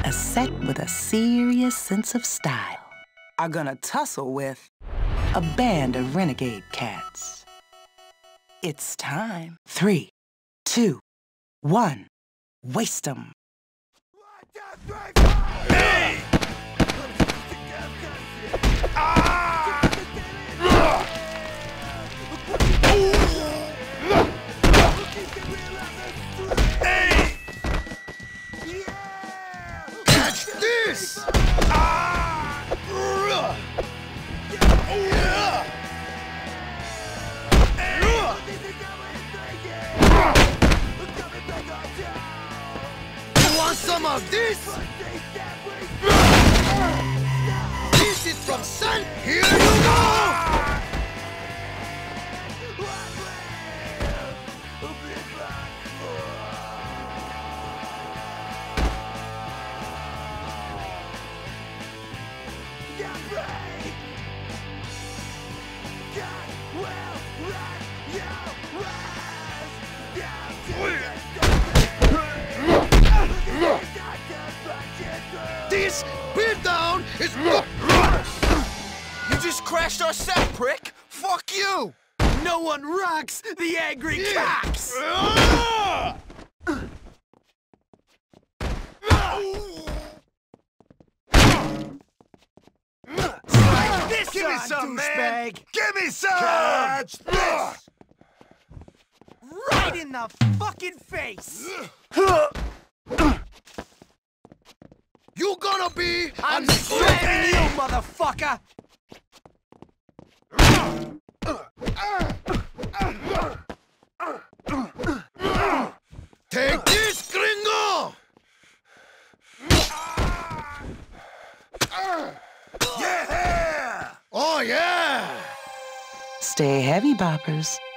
A set with a serious sense of style are gonna tussle with a band of renegade cats. It's time. 3, 2, 1, waste 'em. 1, 2, 3, 4. Hey! Hey! Catch this! You want some of this? This is from Sun. Here you go! This beat down is. You just crashed our set, prick! Fuck you! No one rocks the angry cocks! This give me some, man! Give me some! Catch this! Right in the fucking face! You gonna be I'm slamming you, motherfucker! Take this, gringo! Yeah! Oh, yeah! Stay heavy, boppers.